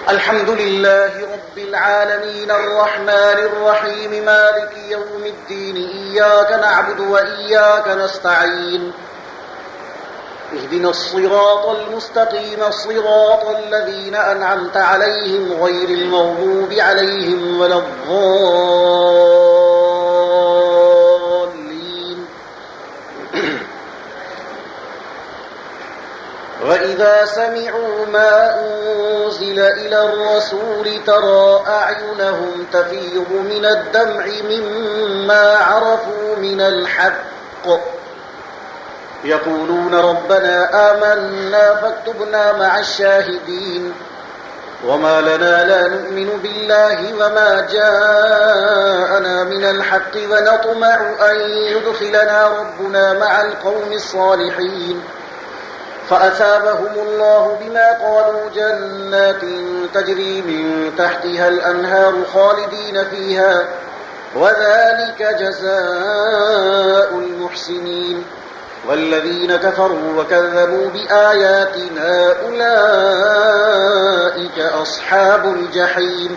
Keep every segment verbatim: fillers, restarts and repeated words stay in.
الحمد لله رب العالمين الرحمن الرحيم مالك يوم الدين إياك نعبد وإياك نستعين اهدنا الصراط المستقيم صراط الذين أنعمت عليهم غير المغضوب عليهم ولا الضالين وإذا سمعوا ما أنزل إلى الرسول ترى أعينهم تفيض من الدمع مما عرفوا من الحق يقولون ربنا آمنا فاكتبنا مع الشاهدين وما لنا لا نؤمن بالله وما جاءنا من الحق ونطمع أن يدخلنا ربنا مع القوم الصالحين فأثابهم الله بما قالوا جنات تجري من تحتها الأنهار خالدين فيها وذلك جزاء المحسنين والذين كفروا وكذبوا بآياتنا أولئك أصحاب الجحيم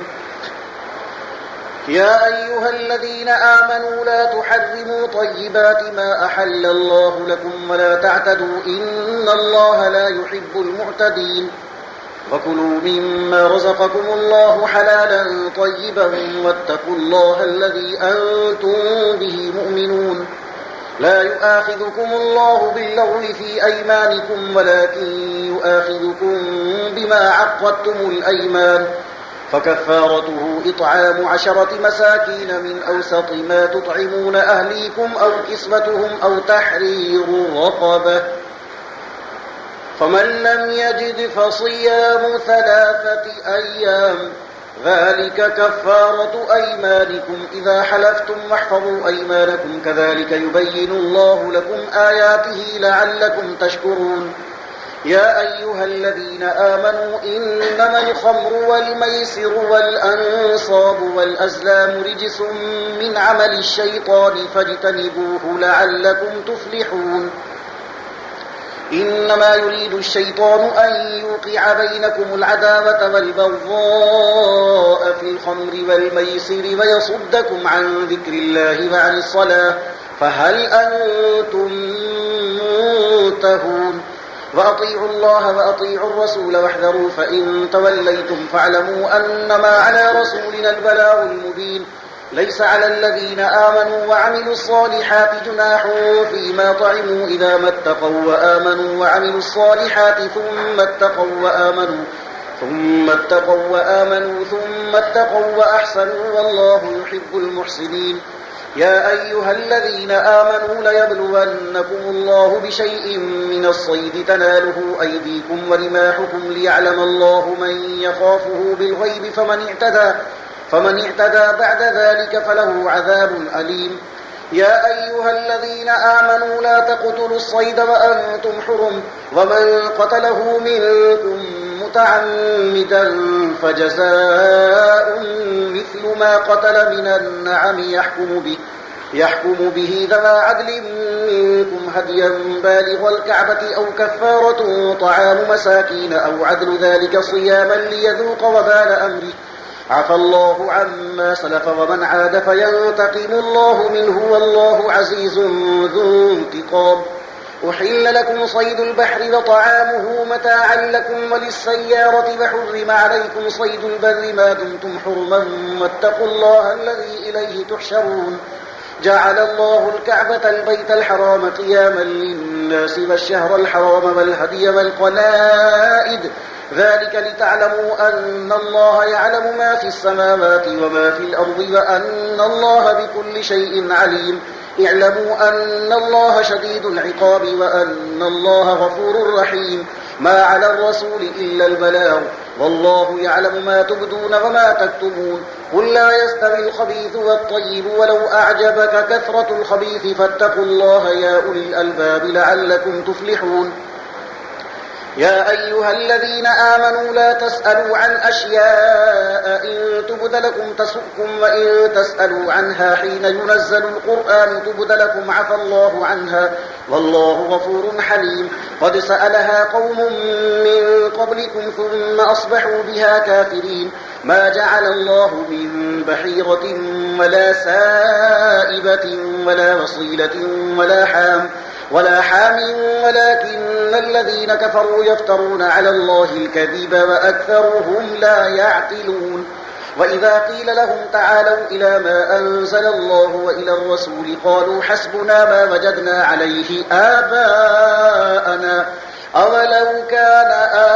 يا أيها الذين آمنوا لا تحرموا طيبات ما أحل الله لكم ولا تعتدوا إن الله لا يحب المعتدين وكلوا مما رزقكم الله حلالا طيبا واتقوا الله الذي أنتم به مؤمنون لا يؤاخذكم الله باللغو في أيمانكم ولكن يؤاخذكم بما عقدتم الأيمان فكفارته إطعام عشرة مساكين من أوسط ما تطعمون أهليكم أو كسوتهم أو تحرير رقبة فمن لم يجد فصيام ثلاثة أيام ذلك كفارة أيمانكم إذا حلفتم واحفظوا أيمانكم كذلك يبين الله لكم آياته لعلكم تشكرون يا أيها الذين آمنوا إنما الخمر والميسر والأنصاب والأزلام رجس من عمل الشيطان فاجتنبوه لعلكم تفلحون إنما يريد الشيطان أن يوقع بينكم العداوة والبغضاء في الخمر والميسر ويصدكم عن ذكر الله وعن الصلاة فهل أنتم منتهون وأطيعوا الله وأطيعوا الرسول واحذروا فإن توليتم فاعلموا أنما على رسولنا البلاغ المبين ليس على الذين آمنوا وعملوا الصالحات جناح فيما طعموا إذا ما اتقوا وآمنوا وعملوا الصالحات ثم اتقوا وآمنوا ثم اتقوا وآمنوا ثم اتقوا وأحسنوا والله يحب المحسنين يا أيها الذين آمنوا ليبلونكم الله بشيء من الصيد تناله أيديكم ورماحكم ليعلم الله من يخافه بالغيب فمن اعتدى فمن اعتدى بعد ذلك فله عذاب أليم يا أيها الذين آمنوا لا تقتلوا الصيد وأنتم حرم ومن قتله منكم متعمدا فجزاء مثل ما قتل من النعم يحكم به يحكم به ذوى عدل منكم هديا بالغ الكعبة أو كفارة طعام مساكين أو عدل ذلك صياما ليذوق وبال أمره عفى الله عما سلف ومن عاد فينتقم الله منه والله عزيز ذو انتقام أحل لكم صيد البحر وطعامه متاعا لكم وللسيارة وحرم عليكم صيد البر ما دمتم حرما واتقوا الله الذي إليه تحشرون جعل الله الكعبة البيت الحرام قياما للناس والشهر الحرام والهدي والقلائد ذلك لتعلموا أن الله يعلم ما في السماوات وما في الأرض وأن الله بكل شيء عليم اعلموا أن الله شديد العقاب وأن الله غفور رحيم ما على الرسول إلا البلاغ والله يعلم ما تبدون وما تكتمون قل لا يستوي الخبيث والطيب ولو أعجبك كثرة الخبيث فاتقوا الله يا أولي الألباب لعلكم تفلحون يا أيها الذين آمنوا لا تسألوا عن أشياء إن تبد لكم تسؤكم وإن تسألوا عنها حين ينزل القرآن تبد لكم عفى الله عنها والله غفور حليم. قد سألها قوم من قبلكم ثم أصبحوا بها كافرين. ما جعل الله من بحيرة ولا سائبة ولا وصيلة ولا حام ولا حام ولكن الذين كفروا يفترون على الله الكذب وأكثرهم لا يعقلون. وإذا قيل لهم تعالوا إلى ما أنزل الله وإلى الرسول قالوا حسبنا ما وجدنا عليه آباءنا أولو كان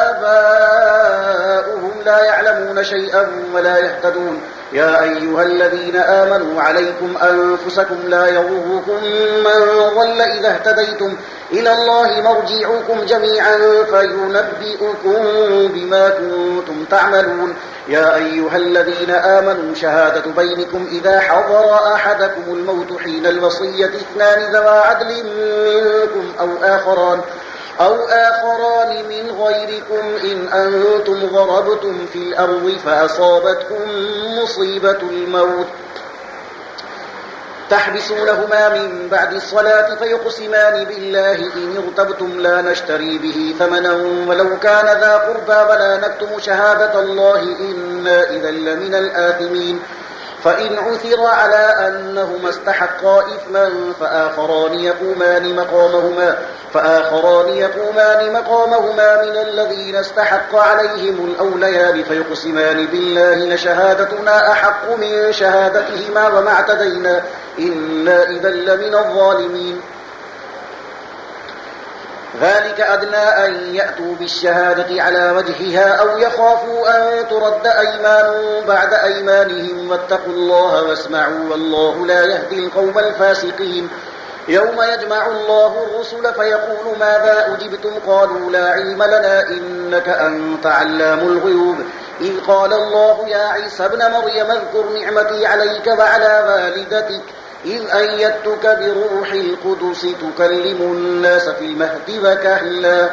آباؤهم لا يعلمون شيئا ولا يهتدون. يا أيها الذين آمنوا عليكم أنفسكم لا يضركم من ضل إذا اهتديتم إلى الله مرجعكم جميعا فينبئكم بما كنتم تعملون. يا أيها الذين آمنوا شهادة بينكم إذا حضر أحدكم الموت حين الوصية اثنان ذوى عدل منكم أو آخران أو آخران من غيركم إن أنتم ضربتم في الأرض فأصابتكم مصيبة الموت تحبسونهما من بعد الصلاة فيقسمان بالله إن ارتبتم لا نشتري به ثمنا ولو كان ذا قربى ولا نكتم شهادة الله إنا إذا لمن الآثمين. فإن عثر على أنهما استحقا إثما فآخران يقومان مقامهما فآخران يقومان مقامهما من الذين استحق عليهم الأوليان فيقسمان بالله لشهادتنا أحق من شهادتهما وما اعتدينا إنا إذا لمن الظالمين. ذلك أدنى أن يأتوا بالشهادة على وجهها أو يخافوا أن ترد أيمان بعد أيمانهم واتقوا الله واسمعوا والله لا يهدي القوم الفاسقين. يوم يجمع الله الرسل فيقول ماذا أجبتم قالوا لا علم لنا إنك أنت علام الغيوب. إذ قال الله يا عيسى ابن مريم اذكر نعمتي عليك وعلى والدتك إذ أيدتك بروح القدس تكلم الناس في المهد وكهلا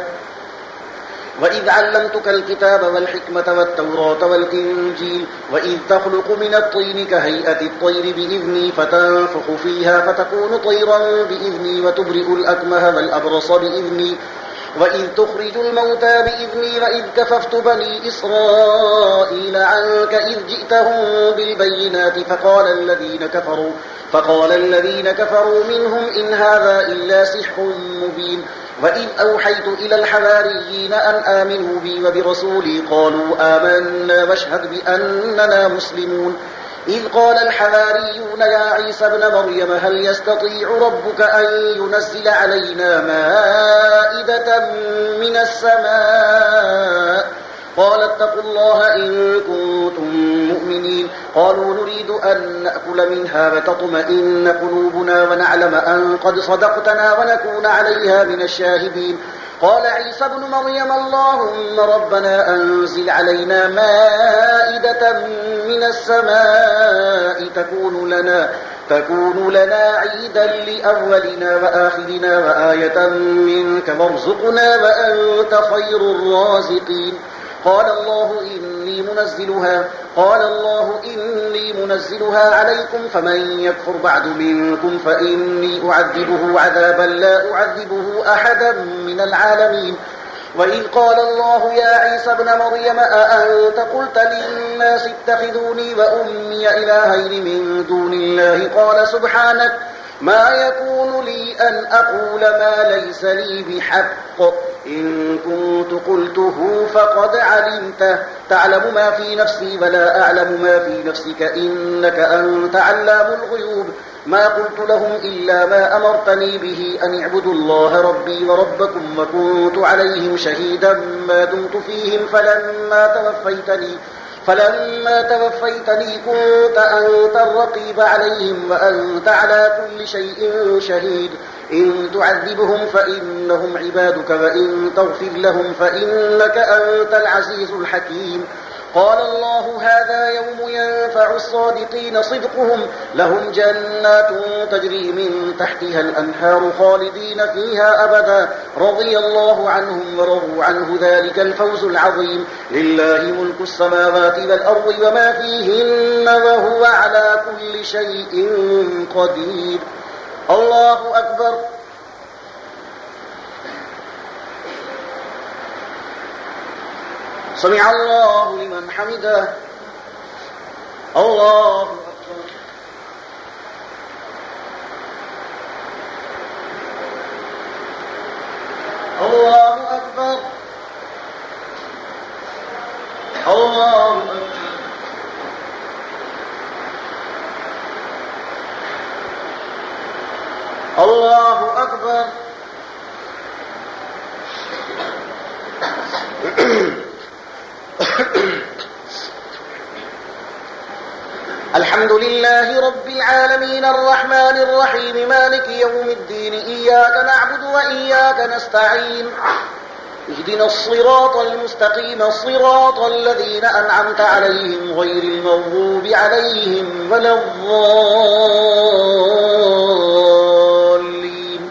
وإذ علمتك الكتاب والحكمة والتوراة والإنجيل وإذ تخلق من الطين كهيئة الطير بإذني فتنفخ فيها فتكون طيرا بإذني وتبرئ الأكمه والأبرص بإذني وإذ تخرج الموتى بإذني وإذ كففت بني إسرائيل عنك إذ جئتهم بالبينات فقال الذين كفروا فقال الذين كفروا منهم إن هذا إلا سحر مبين. وإذ أوحيت إلى الحواريين أن آمنوا بي وبرسولي قالوا آمنا واشهد بأننا مسلمون. إذ قال الحواريون يا عيسى ابن مريم هل يستطيع ربك أن ينزل علينا مائدة من السماء قال اتقوا الله إن كنتم مؤمنين. قالوا نريد أن نأكل منها وتطمئن قلوبنا ونعلم أن قد صدقتنا ونكون عليها من الشاهدين. قال عيسى ابن مريم اللهم ربنا أنزل علينا مائدة من السماء تكون لنا تكون لنا عيدا لأولنا وآخرنا وآية منك وارزقنا وأنت خير الرازقين. قال الله إني منزلها قال الله إني منزلها عليكم فمن يكفر بعد منكم فإني أعذبه عذابا لا أعذبه أحدا من العالمين. وإذ قال الله يا عيسى ابن مريم أأنت قلت للناس اتخذوني وأمي إلهين من دون الله قال سبحانك ما يكون لي أن أقول ما ليس لي بحق إن كنت قلته فقد علمته تعلم ما في نفسي ولا أعلم ما في نفسك إنك أنت علام الغيوب. ما قلت لهم إلا ما أمرتني به أن اعبدوا الله ربي وربكم وكنت عليهم شهيدا ما دمت فيهم فلما توفيتني فلما توفيتني كنت أنت الرقيب عليهم وأنت على كل شيء شهيد. إن تعذبهم فإنهم عبادك وإن تغفر لهم فإنك أنت العزيز الحكيم. قال الله هذا يوم ينفع الصادقين صدقهم لهم جنات تجري من تحتها الأنهار خالدين فيها أبدا رضي الله عنهم ورضوا عنه ذلك الفوز العظيم لله ملك السماوات والأرض وما فيهن وهو على كل شيء قدير. الله أكبر. سمع الله لمن حمده. الله أكبر. الله أكبر. الله أكبر. الله أكبر. الحمد لله رب العالمين الرحمن الرحيم مالك يوم الدين إياك نعبد وإياك نستعين اهدنا الصراط المستقيم صراط الذين أنعمت عليهم غير المغضوب عليهم ولا الضالين.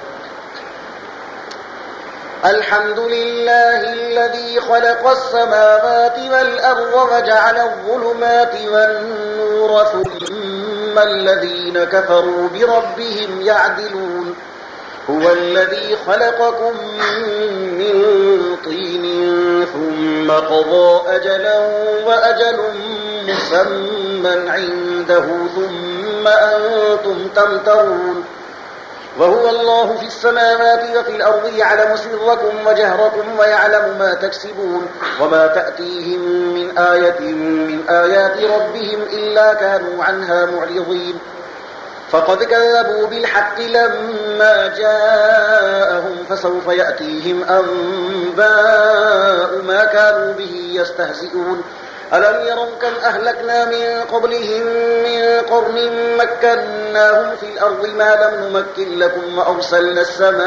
الحمد لله الذي خلق السماوات والأرض وجعل الظلمات والنور ثم الذين كفروا بربهم يعدلون. هو الذي خلقكم من طين ثم قضى أجلا وأجل مسمى عنده ثم أنتم تمترون. وهو الله في السماوات وفي الأرض يعلم سركم وجهركم ويعلم ما تكسبون وما تأتيهم من آية من آيات ربهم إلا كانوا عنها معرضين. فقد كذبوا بالحق لما جاءهم فسوف يأتيهم أنباء ما كانوا به يستهزئون. ألم يروا كم أهلكنا من قبلهم من قرن مكناهم في الأرض ما لم نمكن لكم وأرسلنا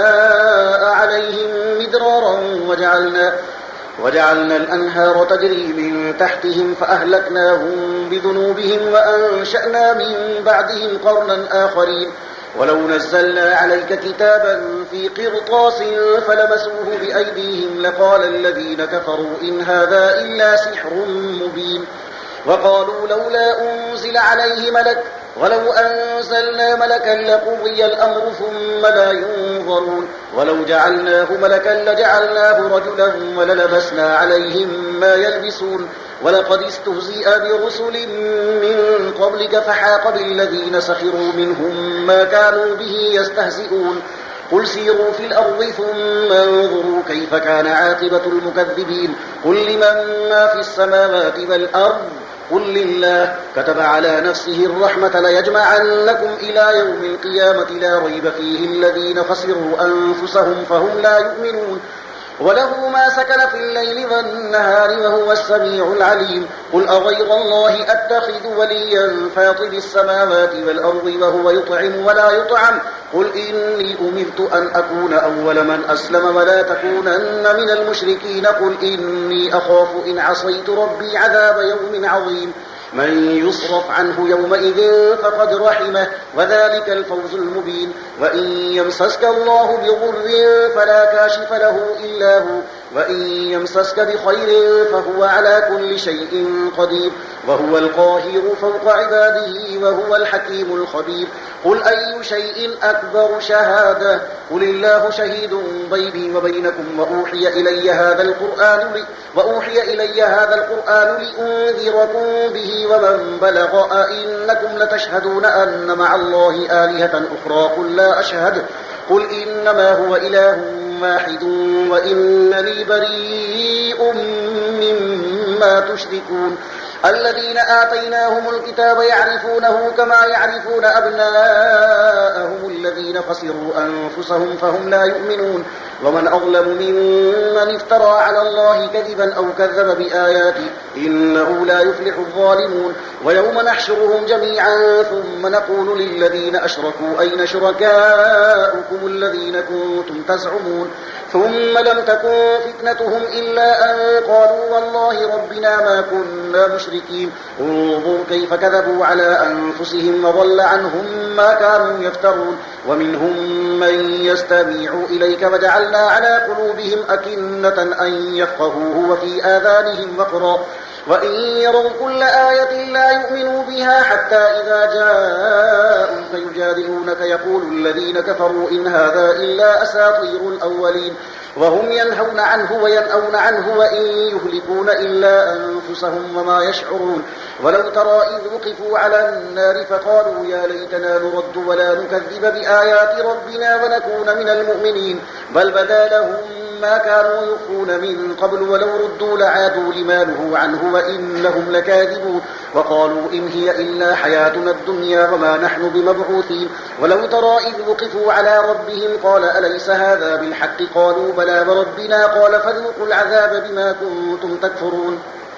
السماء عليهم مدرارا وجعلنا, وجعلنا الأنهار تجري من تحتهم فأهلكناهم بذنوبهم وأنشأنا من بعدهم قرنا آخرين. ولو نزلنا عليك كتابا في قرطاس فلمسوه بأيديهم لقال الذين كفروا إن هذا إلا سحر مبين. وقالوا لولا أنزل عليه ملك ولو أنزلنا ملكا لقضي الأمر ثم لا ينظرون. ولو جعلناه ملكا لجعلناه رجلا وللبسنا عليهم ما يلبسون. ولقد استهزئ برسل من قبلك فحاق بالذين سخروا منهم ما كانوا به يستهزئون. قل سيروا في الأرض ثم انظروا كيف كان عاقبة المكذبين. قل لمن ما في السماوات والأرض قل لله كتب على نفسه الرحمة ليجمعنكم إلى يوم القيامة لا ريب فيه الذين خسروا أنفسهم فهم لا يؤمنون. وله ما سكن في الليل والنهار وهو السميع العليم. قل أغير الله أتخذ وليا فاطر السماوات والأرض وهو يطعم ولا يطعم. قل إني أمرت أن أكون أول من أسلم ولا تكونن من المشركين. قل إني أخاف إن عصيت ربي عذاب يوم عظيم. من يصرف عنه يومئذ فقد رحمه وذلك الفوز المبين. وإن يمسسك الله بضر فلا كاشف له إلا هو وإن يمسسك بخير فهو على كل شيء قدير وهو القاهر فوق عباده وهو الحكيم الخبير. قل أي شيء أكبر شهادة قل الله شهيد بيني وبينكم وأوحي إلي هذا القرآن لي وأوحي إلي هذا القرآن لأنذركم به ومن بلغ أئنكم لتشهدون أن مع الله آلهة أخرى قل لا أشهد قل إنما هو إله واحد وإنني بريء مما تشركون. الذين آتيناهم الكتاب يعرفونه كما يعرفون أبناءهم الذين خسروا أنفسهم فهم لا يؤمنون. ومن أظلم ممن افترى على الله كذبا أو كذب بآياته إنه لا يفلح الظالمون. ويوم نحشرهم جميعا ثم نقول للذين أشركوا أين شركاؤكم الذين كنتم تزعمون ثم لم تكن فتنتهم إلا أن قالوا والله ربنا ما كنا مشركين انظر كيف كذبوا على أنفسهم وضل عنهم ما كانوا يفترون ومنهم من يستمع إليك وجعلنا على قلوبهم أكنة أن يفقهوه وفي آذانهم وقرا وإن يروا كل آية لا يؤمنوا بها حتى إذا جاءوك يجادلونك يقول الذين كفروا إن هذا إلا أساطير الأولين وهم ينهون عنه وينأون عنه وإن يهلكون إلا أنفسهم وما يشعرون ولو ترى إذ وقفوا على النار فقالوا يا ليتنا نرد ولا نكذب بآيات ربنا ونكون من المؤمنين بل بدا لهم ما كانوا يخفون من قبل ولو ردوا لعادوا لما نهوا عنه وإنهم لكاذبون وقالوا إن هي إلا حياتنا الدنيا وما نحن بمبعوثين ولو ترى إذ وقفوا على ربهم قال أليس هذا بالحق قالوا بلى وربنا قال فذوقوا العذاب بما كنتم تكفرون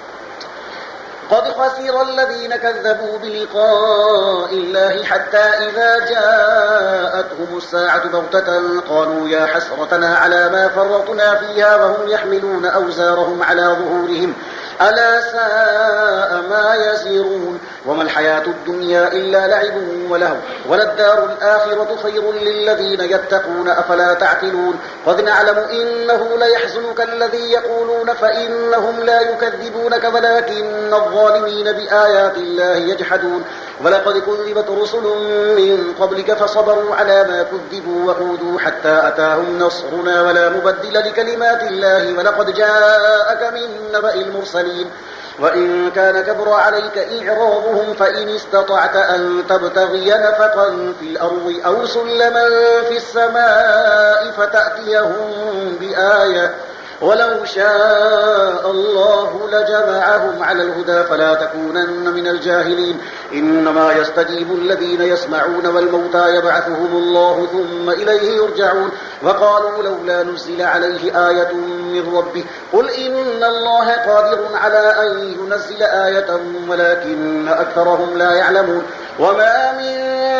قد خسر الذين كذبوا بلقاء الله حتى إذا جاءتهم الساعة بغتة قالوا يا حسرتنا على ما فرطنا فيها وهم يحملون أوزارهم على ظهورهم ألا ساء ما يزرون وما الحياة الدنيا إلا لعب ولهو وللدار الآخرة خير للذين يتقون أفلا تعقلون قد نعلم إنه ليحزنك الذي يقولون فإنهم لا يكذبونك ولكن الظالمين بآيات الله يجحدون ولقد كذبت رسل من قبلك فصبروا على ما كذبوا وأوذوا حتى أتاهم نصرنا ولا مبدل لكلمات الله ولقد جاءك من نبأ المرسلين وإن كان كبر عليك إعراضهم فإن استطعت أن تبتغي نفقا في الأرض أو سلما في السماء فتأتيهم بآية ولو شاء الله لجمعهم على الهدى فلا تكونن من الجاهلين إنما يستجيب الذين يسمعون والموتى يبعثهم الله ثم إليه يرجعون وقالوا لولا نزل عليه آية من ربه قل إن الله قادر على أن ينزل آية ولكن أكثرهم لا يعلمون وما من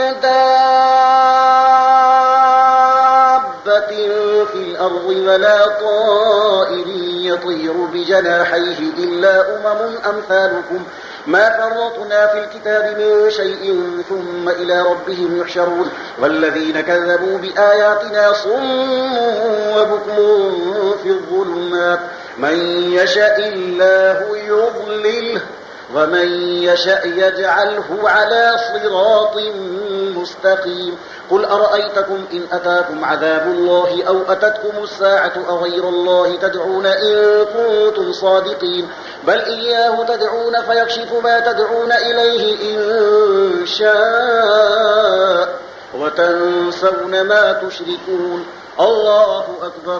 دابة في الأرض ولا طائر يطير بجناحيه إلا أمم أمثالكم ما فرطنا في الكتاب من شيء ثم إلى ربهم يحشرون والذين كذبوا بآياتنا صم وبكم في الظلمات من يشاء الله يضلله ومن يشاء يجعله على صراط مستقيم قل أرأيتكم إن أتاكم عذاب الله أو أتتكم الساعة أغير الله تدعون إن كنتم صادقين بل إياه تدعون فيكشف ما تدعون إليه إن شاء وتنسون ما تشركون الله أكبر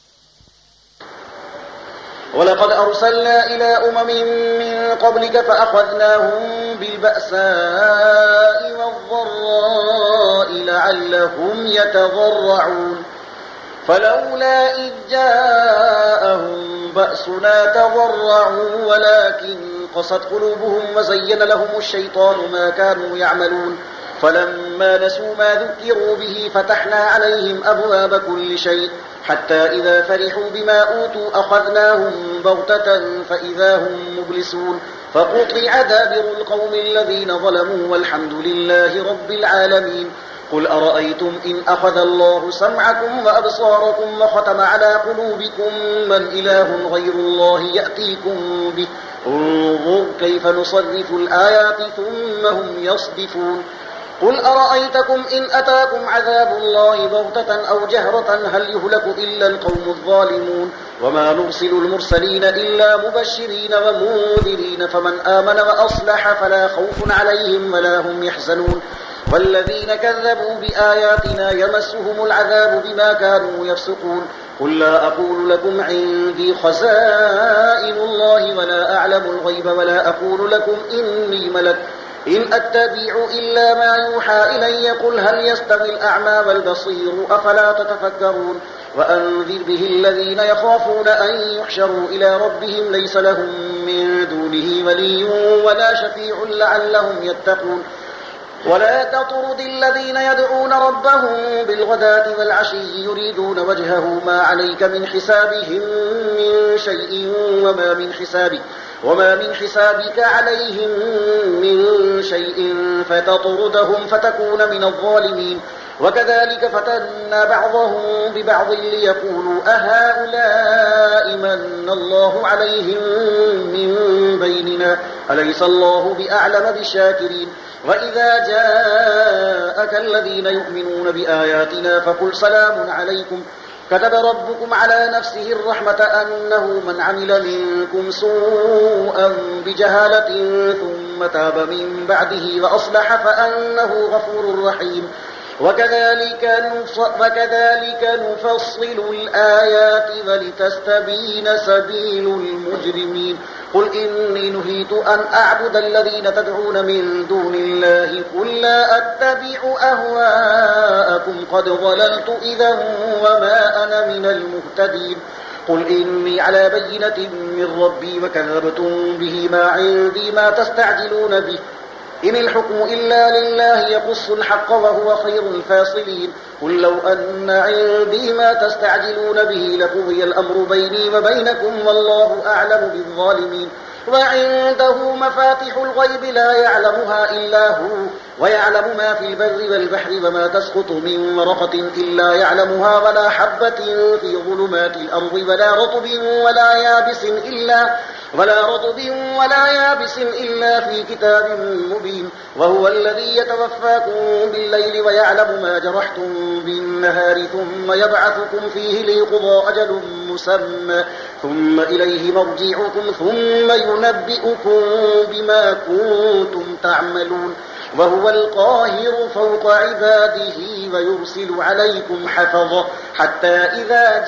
ولقد أرسلنا إلى أمم من قبلك فأخذناهم بالبأساء والضراء لعلهم يتضرعون فلولا إذ جاءهم بأسنا تضرعوا ولكن قست قلوبهم وزين لهم الشيطان ما كانوا يعملون فلما نسوا ما ذكروا به فتحنا عليهم أبواب كل شيء حتى إذا فرحوا بما أوتوا أخذناهم بغتة فإذا هم مبلسون فقطع دابر القوم الذين ظلموا والحمد لله رب العالمين قل أرأيتم إن أخذ الله سمعكم وأبصاركم وختم على قلوبكم من إله غير الله يأتيكم به انظر كيف نصرف الآيات ثم هم يصدفون قل أرأيتكم إن أتاكم عذاب الله بغتة أو جهرة هل يهلك إلا القوم الظالمون وما نرسل المرسلين إلا مبشرين ومنذرين فمن آمن وأصلح فلا خوف عليهم ولا هم يحزنون والذين كذبوا بآياتنا يمسهم العذاب بما كانوا يفسقون قل لا أقول لكم عندي خزائن الله ولا أعلم الغيب ولا أقول لكم إني ملك إن أتبع إلا ما يوحى إلي قل هل يستوي الأعمى والبصير أفلا تتفكرون وأنذر به الذين يخافون أن يحشروا إلى ربهم ليس لهم من دونه ولي ولا شفيع لعلهم يتقون ولا تطرد الذين يدعون ربهم بالغداة والعشي يريدون وجهه ما عليك من حسابهم من شيء وما من حسابك وما من حسابك عليهم من شيء فتطردهم فتكون من الظالمين. وكذلك فتنا بعضهم ببعض ليقولوا أهؤلاء من الله عليهم من بيننا أليس الله بأعلم بالشاكرين. وإذا جاءك الذين يؤمنون بآياتنا فقل سلام عليكم كتب ربكم على نفسه الرحمة أنه من عمل منكم سوءا بجهالة ثم تاب من بعده وأصلح فأنه غفور رحيم. وكذلك, وكذلك نفصل الآيات ولتستبين سبيل المجرمين. قل إني نهيت أن أعبد الذين تدعون من دون الله قل لا أتبع أهواءكم قد ضللت إذا وما أنا من المهتدين. قل إني على بينة من ربي وكذبتم به ما عندي ما تستعجلون به إن الحكم إلا لله يقص الحق وهو خير الفاصلين. قل لو أن عندي ما تستعجلون به لقضي الأمر بيني وبينكم والله أعلم بالظالمين. وعنده مفاتح الغيب لا يعلمها إلا هو ويعلم ما في البر والبحر وما تسقط من ورقة إلا يعلمها ولا حبة في ظلمات الأرض ولا رطب ولا يابس إلا ولا رطب ولا يابس إلا في كتاب مبين. وهو الذي يتوفاكم بالليل ويعلم ما جرحتم بالنهار ثم يبعثكم فيه ليقضى أجل مسمى ثم إليه مرجعكم ثم ينبئكم بما كنتم تعملون. وهو القاهر فوق عباده ويرسل عليكم حفظة حتى إذا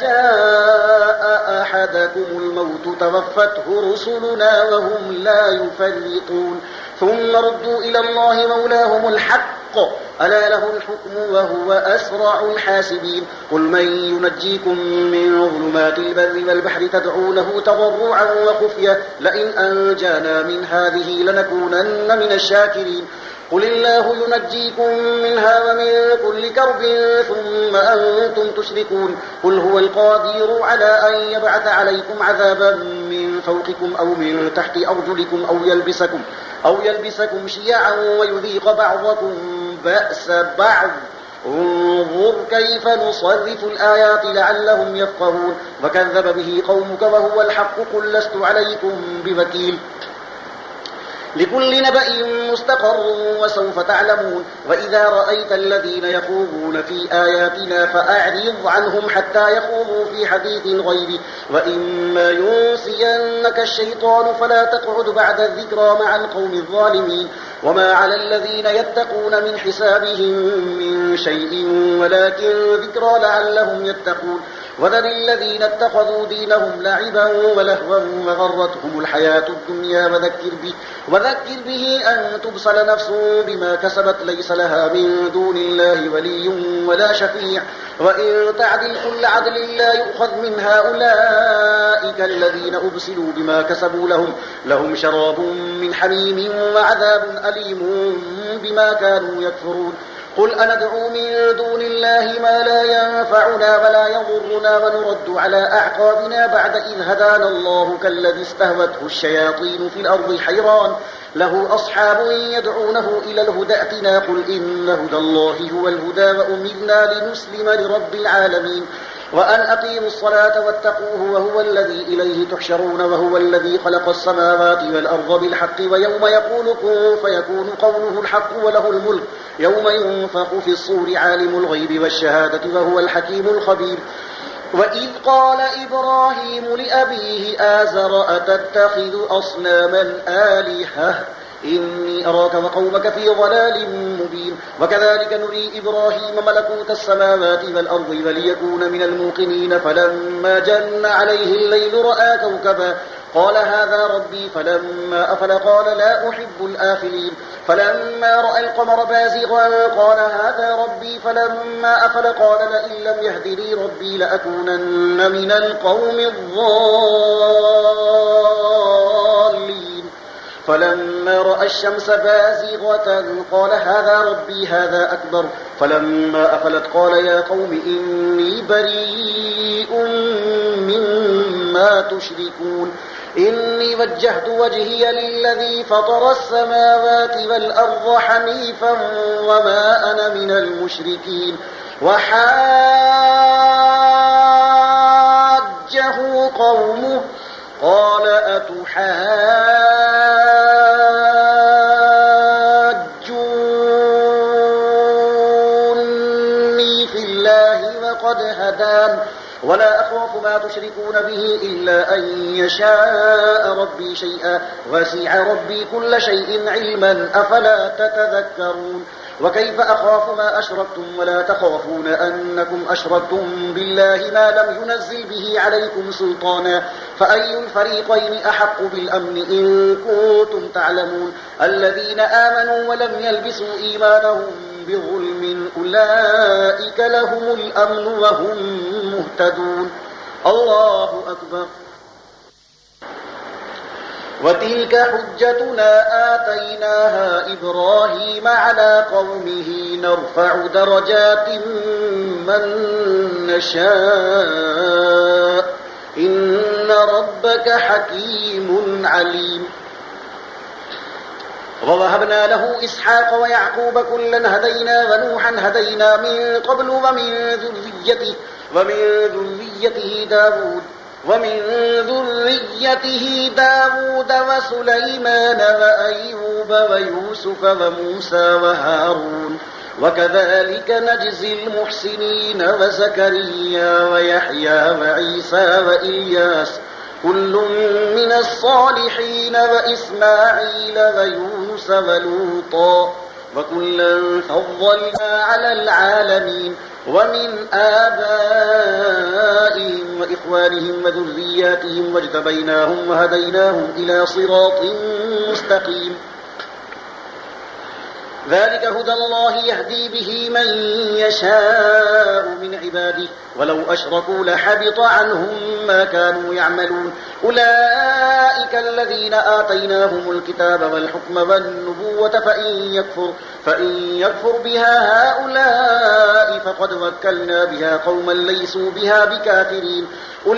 جاء أحدكم الموت توفته رسلنا وهم لا يفرطون ثم ردوا إلى الله مولاهم الحق ألا له الحكم وهو أسرع الحاسبين. قل من ينجيكم من ظلمات البر والبحر تدعونه تضرعا وخفية لئن أنجانا من هذه لنكونن من الشاكرين. قل الله ينجيكم منها ومن كل كرب ثم أنتم تشركون. قل هو القادر على أن يبعث عليكم عذابا من فوقكم أو من تحت أرجلكم أو يلبسكم أو يلبسكم شيعا ويذيق بعضكم بأس بعض انظر كيف نصرف الآيات لعلهم يفقهون. وكذب به قومك وهو الحق قل لست عليكم بوكيل لكل نبأ مستقر وسوف تعلمون. وإذا رأيت الذين يخوضون في آياتنا فأعرض عنهم حتى يخوضوا في حديث غيره وإما ينسينك الشيطان فلا تقعد بعد الذكرى مع القوم الظالمين. وما على الذين يتقون من حسابهم من شيء ولكن ذكرى لعلهم يتقون. وذر الذين اتخذوا دينهم لعبا ولهوا وغرتهم الحياة الدنيا وذكر به, وذكر به أن تبصل نفس بما كسبت ليس لها من دون الله ولي ولا شفيع وإن تعدل كل عدل لا يؤخذ من هؤلاء الذين أبسلوا بما كسبوا لهم, لهم شراب من حميم وعذاب أليم بما كانوا يكفرون. قل أندعو من دون الله ما لا ينفعنا ولا يضرنا ونرد على أعقابنا بعد إذ هدانا الله كالذي استهوته الشياطين في الأرض حيران له أصحاب يدعونه إلى الهدى ائتنا قل إن هدى الله هو الهدى وأمرنا لنسلم لرب العالمين وأن أقيموا الصلاة واتقوه وهو الذي إليه تحشرون وهو الذي خلق السماوات والأرض بالحق ويوم يقول كن فيكون قوله الحق وله الملك يوم ينفخ في الصور عالم الغيب والشهادة وهو الحكيم الخبير. وإذ قال إبراهيم لأبيه آزر أتتخذ أصناما آلهة إني أراك وقومك في ضلال مبين. وكذلك نري إبراهيم ملكوت السماوات والأرض وليكون من الموقنين فلما جن عليه الليل رأى كوكبا قال هذا ربي فلما أفل قال لا أحب الآفلين. فلما رأى القمر بازغا قال هذا ربي فلما أفل قال لئن لم يهدني ربي لأكونن من القوم الضالين. فلما رأى الشمس بازغة قال هذا ربي هذا أكبر فلما أفلت قال يا قوم إني بريء مما تشركون إني وجهت وجهي للذي فطر السماوات والأرض حنيفا وما أنا من المشركين وحاجه قومه قال أتحاجوني في الله وقد هدان ولا أخاف ما تشركون به إلا أن يشاء ربي شيئا وسع ربي كل شيء علما أفلا تتذكرون وكيف أخاف ما أشركتم ولا تخافون أنكم أشركتم بالله ما لم ينزل به عليكم سلطانا فأي الفريقين أحق بالأمن إن كنتم تعلمون الذين آمنوا ولم يلبسوا إيمانهم بظلم أولئك لهم الأمن وهم مهتدون الله أكبر وتلك حجتنا آتيناها إبراهيم على قومه نرفع درجات من نشاء إن ربك حكيم عليم ووهبنا له إسحاق ويعقوب كلا هدينا ونوحا هدينا من قبل ومن ذريته ومن ذريته داود ومن ذريته داود وسليمان وأيوب ويوسف وموسى وهارون وكذلك نجزي المحسنين وزكريا ويحيى وعيسى وإلياس كل من الصالحين وإسماعيل ويونس ولوطا وكلا فضلنا على العالمين ومن آبائهم وإخوانهم وذرياتهم واجتبيناهم وهديناهم إلى صراط مستقيم ذلك هدى الله يهدي به من يشاء من عباده ولو أشركوا لحبط عنهم ما كانوا يعملون أولئك الذين آتيناهم الكتاب والحكم والنبوة فإن يكفر, فإن يكفر بها هؤلاء فقد وكلنا بها قوما ليسوا بها بكافرين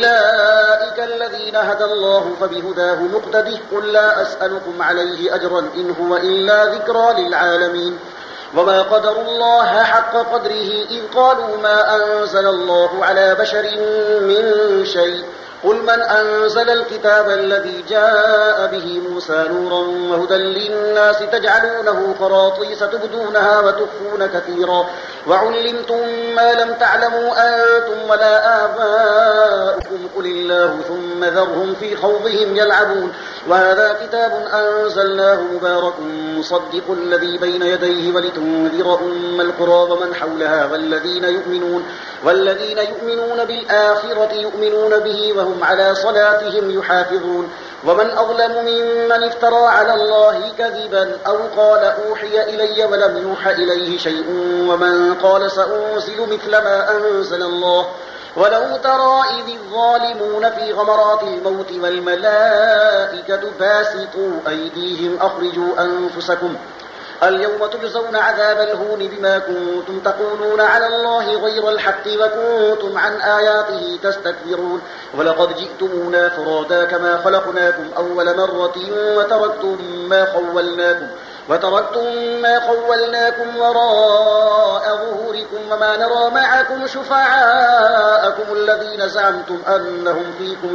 أولئك الذين هدى الله فبهداه مقتده قل لا أسألكم عليه أجرا إن هو إلا ذكرى للعالمين وما قدروا الله حق قدره إذ قالوا ما أنزل الله على بشر من شيء قل من أنزل الكتاب الذي جاء به موسى نورا وهدى للناس تجعلونه قراطيس تبدونها وتخفون كثيرا وعلمتم ما لم تعلموا أنتم ولا آباؤكم قل الله ثم ذرهم في خوضهم يلعبون وهذا كتاب أنزلناه مبارك مصدق الذي بين يديه ولتنذر أم القرى ومن حولها والذين يؤمنون والذين يؤمنون بالآخرة يؤمنون به وهم على صلاتهم يحافظون ومن أظلم ممن افترى على الله كذبا أو قال أوحي إلي ولم يوحى إليه شيء ومن قال سأنزل مثل ما أنزل الله ولو ترى إذ الظالمون في غمرات الموت والملائكة باسطوا أيديهم أخرجوا أنفسكم اليوم تجزون عذاب الهون بما كنتم تقولون على الله غير الحق وكنتم عن آياته تستكبرون ولقد جئتمونا فرادا كما خلقناكم أول مرة وتركتم ما خولناكم وتركتم ما خولناكم وراء ظهوركم وما نرى معكم شفعاءكم الذين زعمتم أنهم فيكم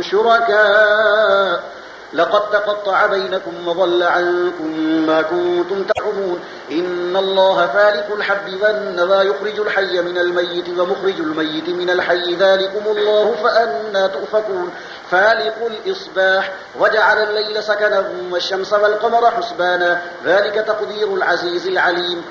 شركاء لقد تقطع بينكم وضل عنكم ما كنتم تعملون إن الله فالق الحب والنوى يخرج الحي من الميت ومخرج الميت من الحي ذلكم الله فأنا تؤفكون فالق الإصباح وجعل الليل سكنا والشمس والقمر حسبانا ذلك تقدير العزيز العليم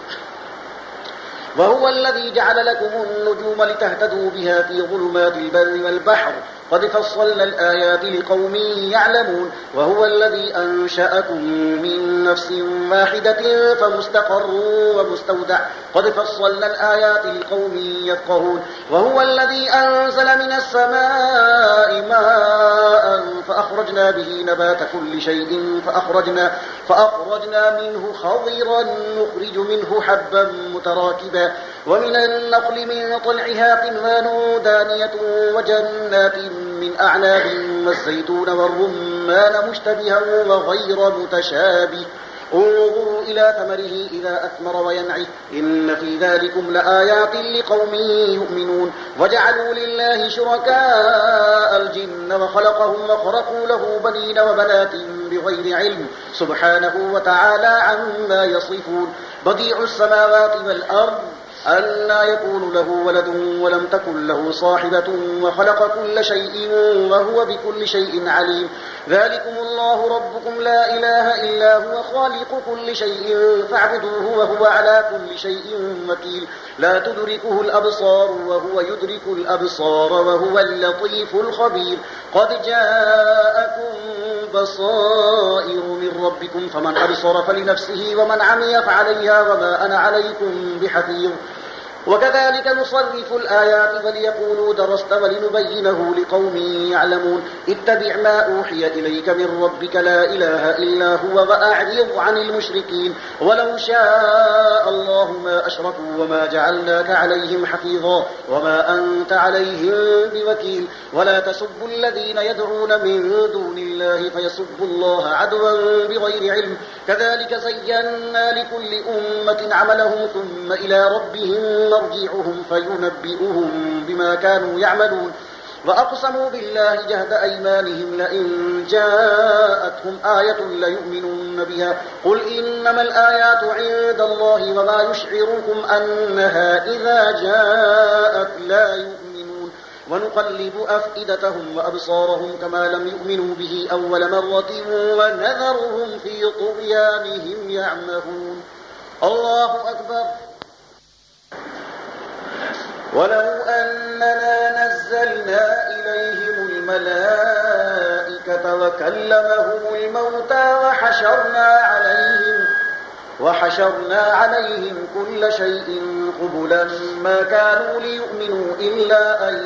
وهو الذي جعل لكم النجوم لتهتدوا بها في ظلمات البر والبحر قد فصلنا الآيات لقوم يعلمون وهو الذي أنشأكم من نفس واحدة فمستقر ومستودع قد فصلنا الآيات لقوم يفقهون وهو الذي أنزل من السماء ماء فأخرجنا به نبات كل شيء فأخرجنا, فأخرجنا منه خضرا نخرج منه حبا متراكبا ومن النخل من طلعها قنوان دانية وجنات من أعناب والزيتون والرمان مشتبها وغير متشابه انظروا إلى ثمره إذا أثمر وينعه إن في ذلكم لآيات لقوم يؤمنون وجعلوا لله شركاء الجن وخلقهم وخرقوا له بنين وبنات بغير علم سبحانه وتعالى عما يصفون بديع السماوات والأرض ألا يكون له ولد ولم تكن له صاحبة وخلق كل شيء وهو بكل شيء عليم ذلكم الله ربكم لا إله إلا هو خالق كل شيء فاعبدوه وهو على كل شيء وكيل لا تدركه الأبصار وهو يدرك الأبصار وهو اللطيف الخبير قد جاءكم بصائر من ربكم فمن أبصر فلنفسه ومن عمي فعليها وما أنا عليكم بحفيظ وكذلك نصرف الآيات وليقولوا درست ولنبينه لقوم يعلمون اتبع ما أوحي إليك من ربك لا إله إلا هو وأعرض عن المشركين ولو شاء الله ما أشركوا وما جعلناك عليهم حفيظا وما أنت عليهم بوكيل ولا تسبوا الذين يدعون من دون الله فيسبوا الله عدوا بغير علم كذلك زينا لكل أمة عملهم ثم إلى ربهم مرجعهم فينبئهم بما كانوا يعملون وأقسموا بالله جهد أيمانهم لئن جاءتهم آية ليؤمنون بها قل إنما الآيات عند الله وما يشعركم أنها إذا جاءت لا يؤمنون ونقلب أفئدتهم وأبصارهم كما لم يؤمنوا به أول مرة ونذرهم في طغيانهم يعمهون الله أكبر ولو أننا نزلنا إليهم الملائكة وكلمهم الموتى وحشرنا عليهم وحشرنا عليهم كل شيء قبلا ما كانوا ليؤمنوا إلا أن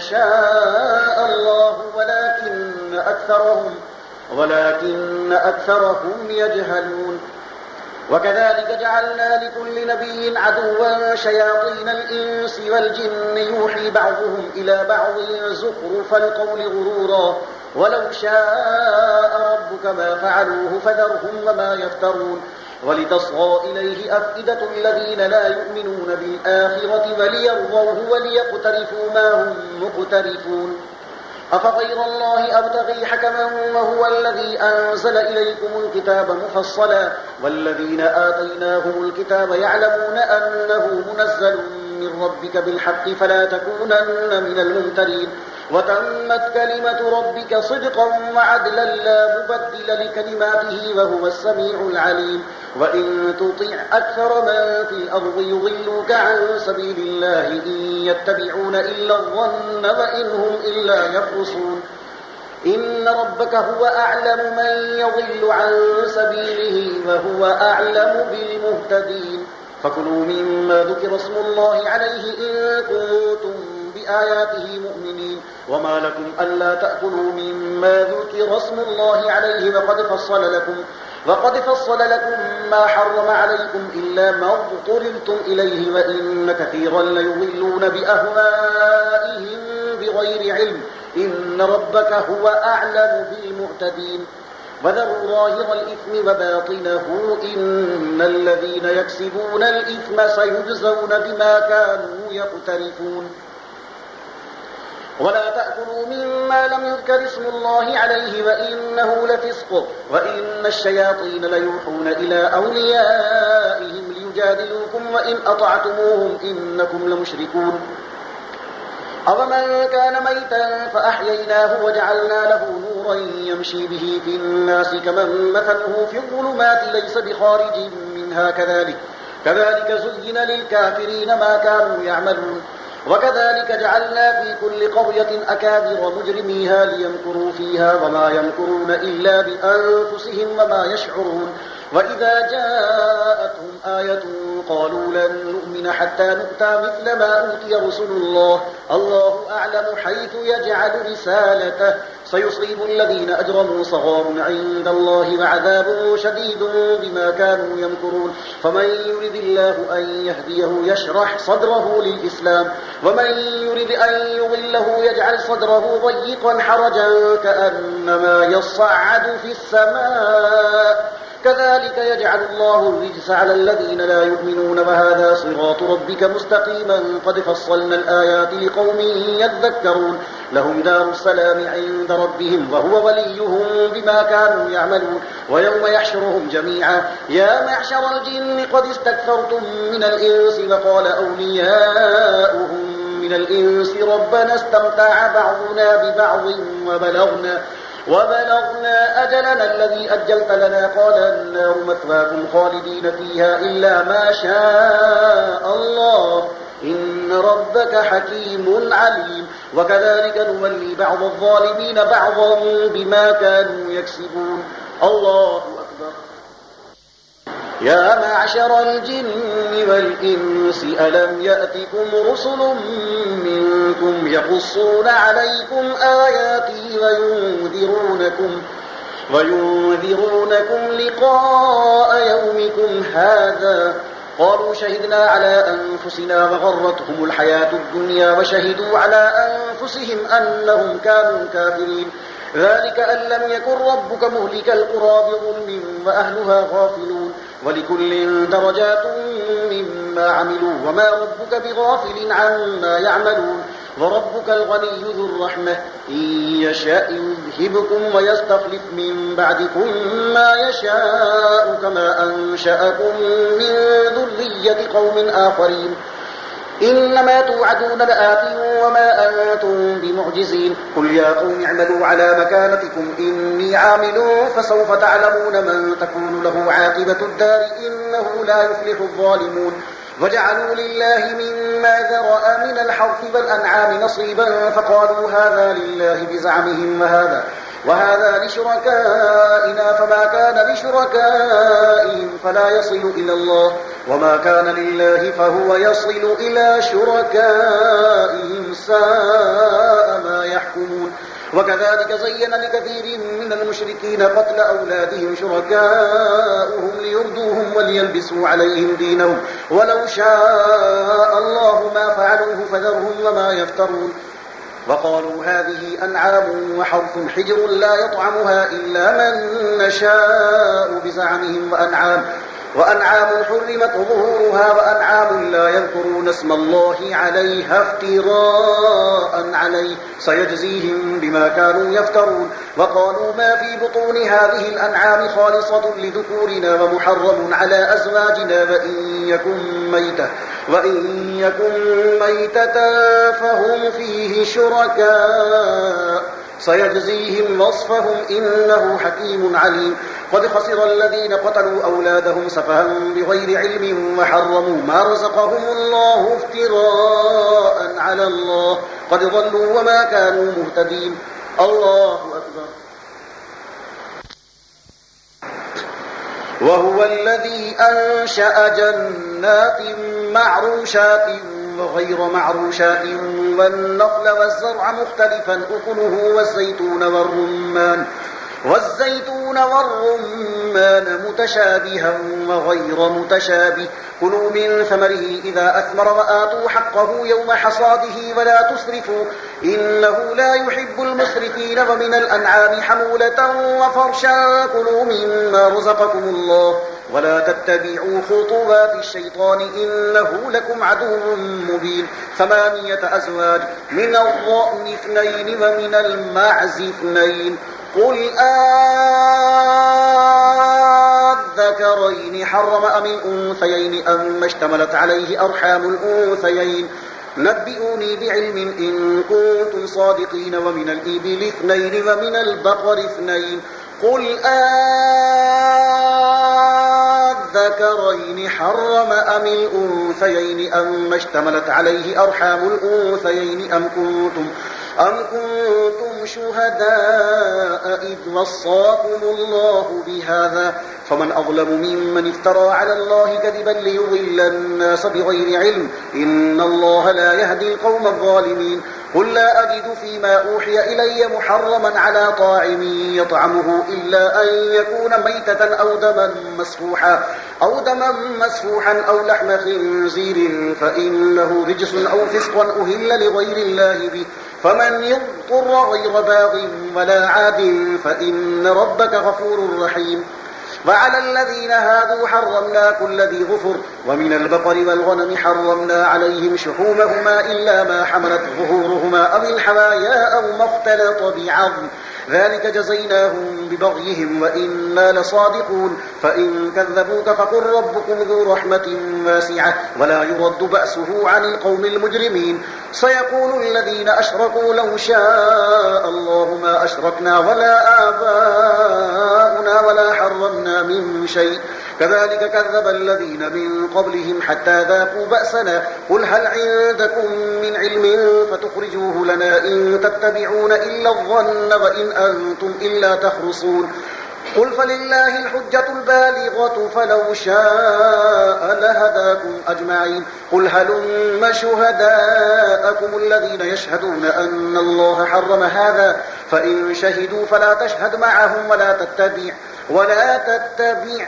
يشاء الله ولكن أكثرهم ولكن أكثرهم يجهلون وكذلك جعلنا لكل نبي عدوا شياطين الإنس والجن يوحي بعضهم إلى بعض زخرف القول غرورا ولو شاء ربك ما فعلوه فذرهم وما يفترون ولتصغى إليه أفئدة الذين لا يؤمنون بالآخرة وليرضوه وليقترفوا ما هم مقترفون أفغير الله أبتغي حكما وهو الذي أنزل إليكم الكتاب مفصلا والذين آتيناهم الكتاب يعلمون أنه منزل من ربك بالحق فلا تكونن من الممترين وتمت كلمة ربك صدقا وعدلا لا مبدل لكلماته وهو السميع العليم وإن تطع أكثر من في الأرض يضلوك عن سبيل الله إن يتبعون إلا الظن وإن هم إلا يخرصون إن ربك هو أعلم من يضل عن سبيله وهو أعلم بالمهتدين فكلوا مما ذكر اسم الله عليه إن كنتم بآياته مؤمنين وما لكم ألا تأكلوا مما ذكر اسم الله عليه وقد فصل لكم وقد فصل لكم ما حرم عليكم إلا ما اضطررتم إليه وإن كثيرا ليضلون بأهوائهم بغير علم إن ربك هو أعلم بالمعتدين وذروا ظاهر الإثم وباطنه إن الذين يكسبون الإثم سيجزون بما كانوا يقترفون ولا تأكلوا مما لم يذكر اسم الله عليه وإنه لفسق وإن الشياطين ليوحون إلى أوليائهم ليجادلوكم وإن أطعتموهم إنكم لمشركون أومن كان ميتا فأحييناه وجعلنا له نورا يمشي به في الناس كمن مثله في الظلمات ليس بخارج منها كذلك كذلك زين للكافرين ما كانوا يعملون وكذلك جعلنا في كل قرية أكابر مجرميها ليمكروا فيها وما يمكرون إلا بأنفسهم وما يشعرون وإذا جاءتهم آية قالوا لن نؤمن حتى نؤتى مثل ما أوتي رسل الله الله أعلم حيث يجعل رسالته سيصيب الذين أجرموا صغار عند الله وعذاب شديد بما كانوا يمكرون فمن يرد الله أن يهديه يشرح صدره للإسلام ومن يرد أن يضله يجعل صدره ضيقا حرجا كأنما يصعد في السماء كذلك يجعل الله الرجس على الذين لا يؤمنون وهذا صراط ربك مستقيما قد فصلنا الآيات لقوم يذكرون لهم دار السلام عند ربهم وهو وليهم بما كانوا يعملون ويوم يحشرهم جميعا يا معشر الجن قد استكثرتم من الإنس وقال أولياؤهم من الإنس ربنا استمتع بعضنا ببعض وبلغنا وبلغنا أجلنا الذي أجلت لنا قال النار مثواكم خالدين فيها إلا ما شاء الله إن ربك حكيم عليم وكذلك نولي بعض الظالمين بعضا بما كانوا يكسبون الله أكبر يا معشر الجن والإنس ألم يأتكم رسل منكم يقصون عليكم آياتي وينذرونكم وينذرونكم لقاء يومكم هذا قالوا شهدنا على أنفسنا وغرتهم الحياة الدنيا وشهدوا على أنفسهم أنهم كانوا كافرين ذلك أن لم يكن ربك مهلك القرى بظلم وأهلها غافلون ولكل درجات مما عملوا وما ربك بغافل عما يعملون وربك الغني ذو الرحمة إن يشاء يذهبكم ويستخلف من بعدكم ما يشاء كما أنشأكم من ذرية قوم آخرين إنما توعدون لآت وما أنتم بمعجزين قل يا قوم اعملوا على مكانتكم إني عامل فسوف تعلمون من تكون له عاقبة الدار إنه لا يفلح الظالمون وجعلوا لله مما ذرأ من الحرث والأنعام نصيبا فقالوا هذا لله بزعمهم وهذا وهذا لشركائنا فما كان لشركائهم فلا يصل إلى الله وما كان لله فهو يصل إلى شركائهم ساء ما يحكمون وكذلك زين لكثير من المشركين قتل أولادهم شركاؤهم ليردوهم وليلبسوا عليهم دينهم ولو شاء الله ما فعلوه فذرهم وما يفترون وقالوا هذه أنعام وحرث حجر لا يطعمها إلا من نشاء بزعمهم وأنعام وأنعام حرمت ظهورها وأنعام لا يذكرون اسم الله عليها افتراء عليه سيجزيهم بما كانوا يفترون وقالوا ما في بطون هذه الأنعام خالصة لذكورنا ومحرم على أزواجنا وإن يكن ميتة وإن يكن ميتة فهم فيه شركاء سيجزيهم وصفهم إنه حكيم عليم قد خسر الذين قتلوا أولادهم سفها بغير علم وحرموا ما رزقهم الله افتراء على الله قد ضلوا وما كانوا مهتدين الله أكبر وهو الذي أنشأ جنات معروشات وغير معروشات والنخل والزرع مختلفا أكله والزيتون والرمان والزيتون والرمان متشابها وغير متشابه كلوا من ثمره إذا أثمر وآتوا حقه يوم حصاده ولا تسرفوا إنه لا يحب المسرفين ومن الأنعام حمولة وفرشا كلوا مما رزقكم الله ولا تتبعوا خطوات الشيطان إنه لكم عدو مبين ثمانية أزواج من الضأن اثنين ومن المعز اثنين قل أذكرين حرم أم الأنثيين أم اشتملت عليه أرحام الأنثيين نبئوني بعلم إن كنتم صادقين ومن الإبل اثنين ومن البقر اثنين قل الذكرين حرم أم الأنثيين أما اشتملت عليه أرحام الأنثيين أم كنتم أم كنتم شهداء إذ وصاكم الله بهذا فمن أظلم ممن افترى على الله كذبا ليضل الناس بغير علم إن الله لا يهدي القوم الظالمين قل لا أجد فيما أوحي إلي محرما على طاعم يطعمه إلا أن يكون ميتة أو دما مسفوحا أو دما مسفوحا أو لحم خنزير فإنه رجس أو فسقا أهل لغير الله به فمن يضطر غير باغ ولا عاد فإن ربك غفور رحيم وعلى الذين هادوا حرمنا كل ذي ظفر ومن البقر والغنم حرمنا عليهم شحومهما إلا ما حملت ظهورهما أو الحوايا أو ما اختلط بعظم ذلك جزيناهم ببغيهم وإنا لصادقون فإن كذبوك فقل ربكم ذو رحمة واسعة ولا يرد بأسه عن القوم المجرمين سيقول الذين أشركوا لو شاء الله ما أشركنا ولا آباؤنا ولا حرمنا من شيء كذلك كذب الذين من قبلهم حتى ذاقوا بأسنا قل هل عندكم من علم فتخرجوه لنا إن تتبعون إلا الظن وإن أنتم إلا تخرصون قل فلله الحجة البالغة فلو شاء لهداكم أجمعين قل هلم شهداءكم الذين يشهدون أن الله حرم هذا فإن شهدوا فلا تشهد معهم ولا تتبع ولا تتبع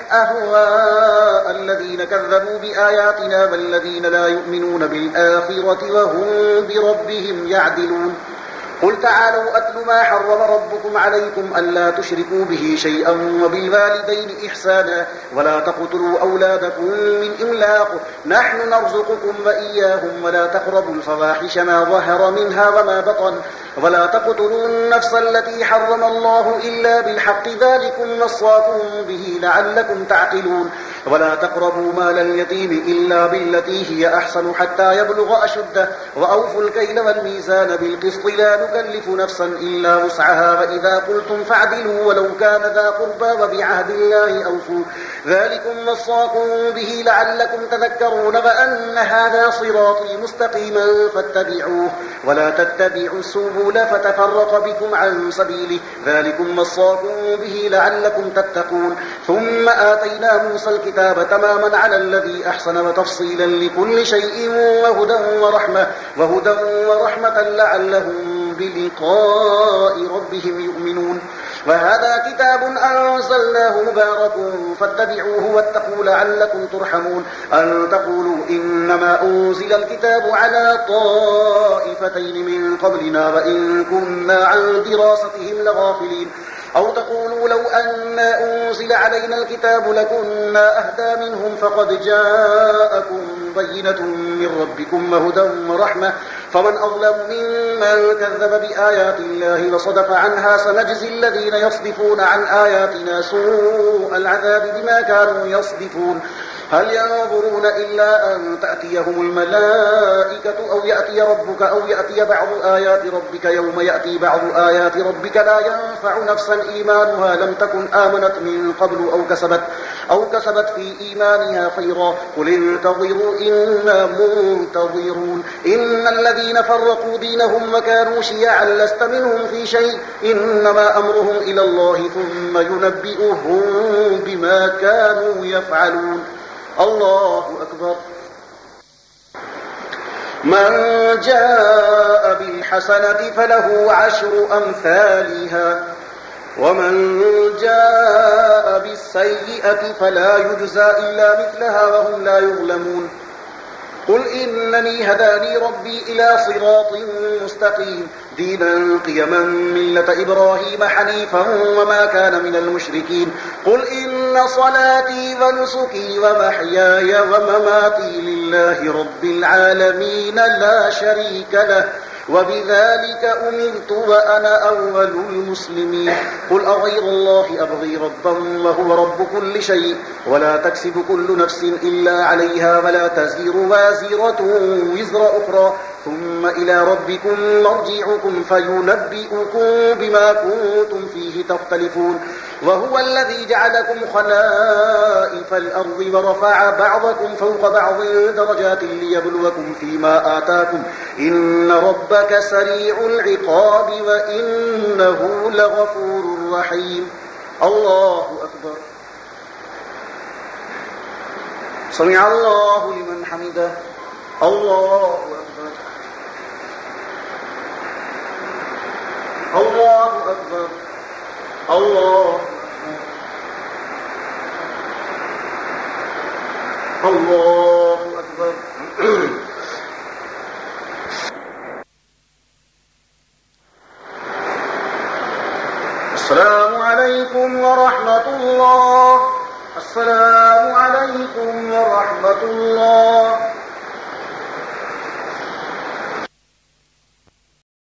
أهواء الذين كذبوا بآياتنا والذين لا يؤمنون بالآخرة وهم بربهم يعدلون قل تعالوا أتل ما حرم ربكم عليكم ألا تشركوا به شيئا وبالوالدين إحسانا ولا تقتلوا أولادكم من إملاق نحن نرزقكم وإياهم ولا تقربوا الفواحش ما ظهر منها وما بطن ولا تقتلوا النفس التي حرم الله إلا بالحق ذلكم وصاكم به لعلكم تعقلون ولا تقربوا مال اليتيم إلا بالتي هي أحسن حتى يبلغ أشده وأوفوا الكيل والميزان بالقسط لا نكلف نفسا إلا وسعها وإذا قلتم فاعدلوا ولو كان ذا قربى وبعهد الله أوفوا ذلكم وصاكم به لعلكم تذكرون وأن هذا صراطي مستقيما فاتبعوه ولا تتبعوا السبل فتفرق بكم عن سبيله ذلكم وصاكم به لعلكم تتقون ثم آتينا موسى الكتاب تماما على الذي أحسن وتفصيلا لكل شيء وهدى ورحمة وهدى ورحمة لعلهم بلقاء ربهم يؤمنون وهذا كتاب أنزلناه مبارك فاتبعوه واتقوا لعلكم ترحمون أن تقولوا إنما أنزل الكتاب على طائفتين من قبلنا وإن كنا عن دراستهم لغافلين أو تقولوا لو أن أنزل علينا الكتاب لكنا أهدى منهم فقد جاءكم بينة من ربكم وهدى ورحمة فمن أظلم ممن كذب بآيات الله وصدف عنها سنجزي الذين يصدفون عن آياتنا سوء العذاب بما كانوا يصدفون هل ينظرون إلا أن تأتيهم الملائكة أو يأتي ربك أو يأتي بعض آيات ربك يوم يأتي بعض آيات ربك لا ينفع نفسا إيمانها لم تكن آمنت من قبل أو كسبت أو كسبت في إيمانها خيرا قل انتظروا إنا منتظرون إن الذين فرقوا دينهم وكانوا شيعا لست منهم في شيء إنما أمرهم إلى الله ثم ينبئهم بما كانوا يفعلون الله أكبر من جاء بالحسنة فله عشر أمثالها ومن جاء بالسيئة فلا يجزى إلا مثلها وهم لا يظلمون قل إنني هداني ربي إلى صراط مستقيم دينا قيما ملة إبراهيم حنيفا وما كان من المشركين قل إن صلاتي ونسكي ومحياي ومماتي لله رب العالمين لا شريك له وبذلك أمرت وأنا أول المسلمين قل أغير الله أبغي ربا وهو رب كل شيء ولا تكسب كل نفس إلا عليها ولا تزير وازرة وزر أخرى ثم إلى ربكم مرجعكم فينبئكم بما كنتم فيه تختلفون وهو الذي جعلكم خلائف الأرض ورفع بعضكم فوق بعض درجات ليبلوكم فيما آتاكم إن ربك سريع العقاب وإنه لغفور رحيم. الله أكبر. سمع الله لمن حمده. الله أكبر. الله أكبر. الله الله أكبر. السلام عليكم ورحمة الله. السلام عليكم ورحمة الله.